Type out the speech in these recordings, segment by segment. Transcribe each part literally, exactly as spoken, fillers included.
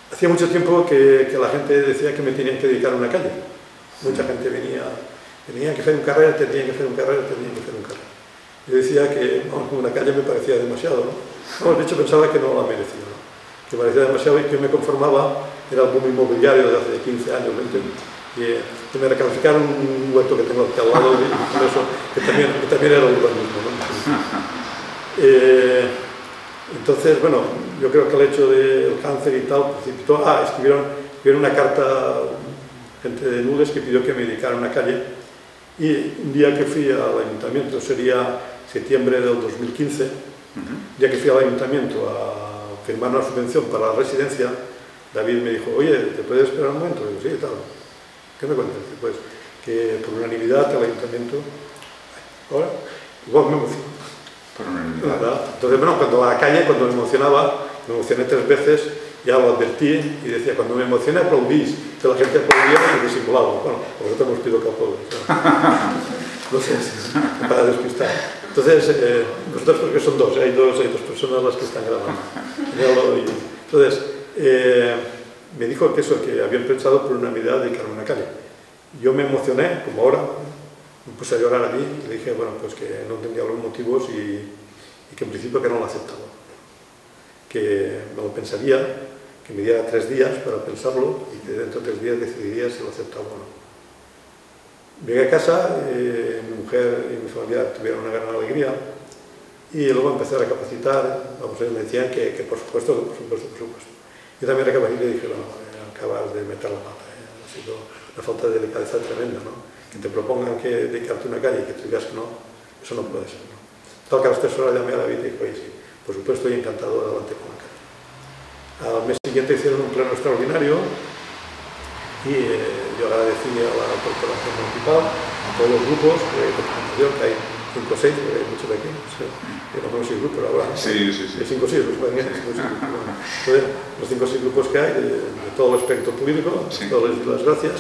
hacía mucho tiempo que, que la gente decía que me tenían que dedicar a una calle. Mucha gente venía, tenía que hacer un carrera, tenían que hacer un carrera, tenían que hacer un carrera. Yo decía que vamos, una calle me parecía demasiado, ¿no? Bueno, de hecho pensaba que no la merecía, ¿no? Que me parecía demasiado y que me conformaba, era el boom inmobiliario de hace quince años, veinte, que, que me recalificaron un huerto que tengo aquí al lado y por eso, que también, que también era urbanismo, ¿no? Eh, entonces, bueno, yo creo que el hecho del cáncer y tal, precipitó, ah, escribieron, escribieron una carta, gente de Nules, que pidió que me dedicara a una calle, y un día que fui al ayuntamiento, sería septiembre del dos mil quince, uh-huh. día que fui al ayuntamiento a firmar una subvención para la residencia, David me dijo, oye, ¿te puedes esperar un momento? Y digo, sí, tal. ¿Qué me cuentas? Pues que por unanimidad el ayuntamiento, ahora, igual me emocionó. Por unanimidad. Entonces, bueno, cuando a la calle, cuando me emocionaba, me emocioné tres veces, ya lo advertí y decía, cuando me emocioné aplaudís, que la gente aplaudía y disimulaba. Bueno, vosotros os pido que aplaudís. No sé, para despistar. Entonces, eh, vosotros porque son dos, hay dos, hay dos personas las que están grabando. Entonces, eh, me dijo que eso, que habían pensado por unanimidad dedicarme a una calle. Yo me emocioné, como ahora, me puse a llorar allí y le dije, bueno, pues que no entendía los motivos y, y que en principio que no lo aceptaba. Que me lo pensaría, que me diera tres días para pensarlo y que dentro de tres días decidiría si lo aceptaba o no. Llegué a casa, eh, mi mujer y mi familia tuvieron una gran alegría y luego empecé a recapacitar, vamos, ellos me decían que, que por supuesto, por supuesto, por supuesto. Yo también recapacité y dije, no, eh, acabas de meter la pata, eh, ha sido una falta de delicadeza tremenda, ¿no? Que te propongan que dedicarte a una calle y que tú digas que no, eso no puede ser, ¿no? Tal que a las tres horas llamé a David y dije, oye, sí, por supuesto, estoy encantado, adelante con la calle. Al mes siguiente hicieron un pleno extraordinario y eh, yo agradecí a la corporación municipal, a todos los grupos de representación, que hay cinco o seis, porque hay muchos de aquí, no sé, que no conozco seis grupos ahora, ¿no? Sí, sí, sí. Hay cinco o seis, los pueden ir, cinco o seis grupos. Bueno, entonces, los cinco o seis grupos que hay, de, de todo el espectro político, sí. Todos les doy las gracias.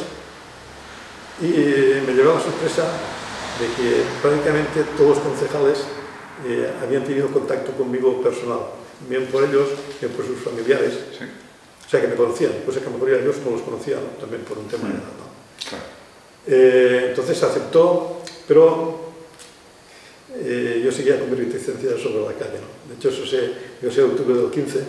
Y eh, me llevó la sorpresa de que prácticamente todos los concejales eh, habían tenido contacto conmigo personal, bien por ellos, bien por sus familiares. Sí. O sea, que me conocían, cosa que a lo mejor ellos no los conocían, ¿no? También por un tema de edad, ¿no? Claro. Eh, entonces aceptó, pero eh, yo seguía con mi reticencia sobre la calle, ¿no? De hecho, eso sé, yo sé octubre del quince,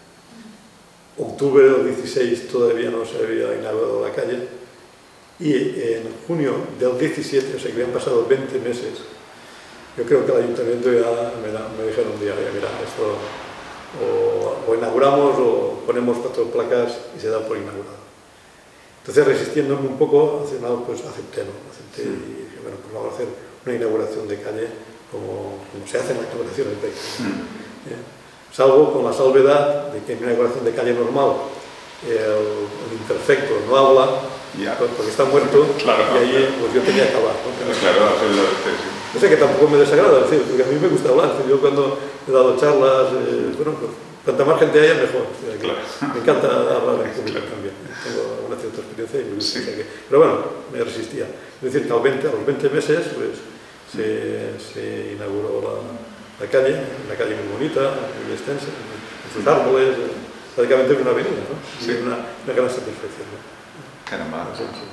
octubre del dieciséis todavía no se había inaugurado la calle, y en junio del diecisiete, o sea que habían pasado veinte meses, yo creo que el ayuntamiento ya me, me dijeron un día, mira, esto o, o inauguramos o ponemos cuatro placas y se da por inaugurado. Entonces, resistiéndome un poco, al final pues acepté, ¿no? Acepté y dije, bueno, pues vamos a hacer una inauguración de calle como, como se hace en la inauguración del país. ¿Eh? Salvo con la salvedad de que en una inauguración de calle normal el, el imperfecto no habla, ya. Porque está muerto, claro, y ahí pues yo tenía que hablar, ¿no? Tenía claro, hacerlo usted, sí. O sea que tampoco me desagrada, decir, porque a mí me gusta hablar. Yo cuando he dado charlas, eh, bueno, pues, cuanta más gente haya, mejor. O sea, claro. Me encanta hablar en público, claro. También. Tengo una cierta experiencia y me gusta. Sí. O sea que, pero bueno, me resistía. Es decir, que a los veinte, a los veinte meses pues, se, se inauguró la, la calle, una calle muy bonita, muy extensa, con sus árboles, prácticamente una avenida, ¿no? Sí. Una, una gran satisfacción, ¿no? Caramba. Sí, sí.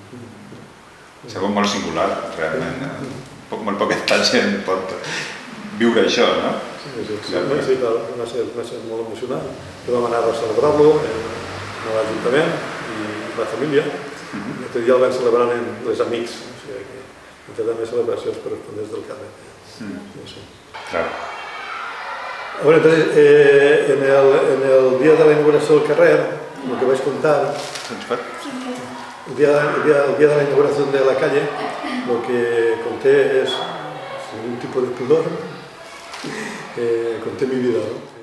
És algo molt singular, realment. Molt poques gent pot viure això, no? Sí, sí, sí, sí, sí clar, va ser, va ser molt emocionant. Vam anar a celebrar-lo en l'Ajuntament i la família. I aquest dia el vam celebrar amb els amics, o sigui que entre també celebracions corresponents del carrer. Sí. Claro. Bueno, entonces, eh, en, el, en el día de la inauguración del carrer, lo que vais a contar, el día, el, día, el día de la inauguración de la calle, lo que conté es, sin ningún tipo de pudor, eh, conté mi vida, ¿no?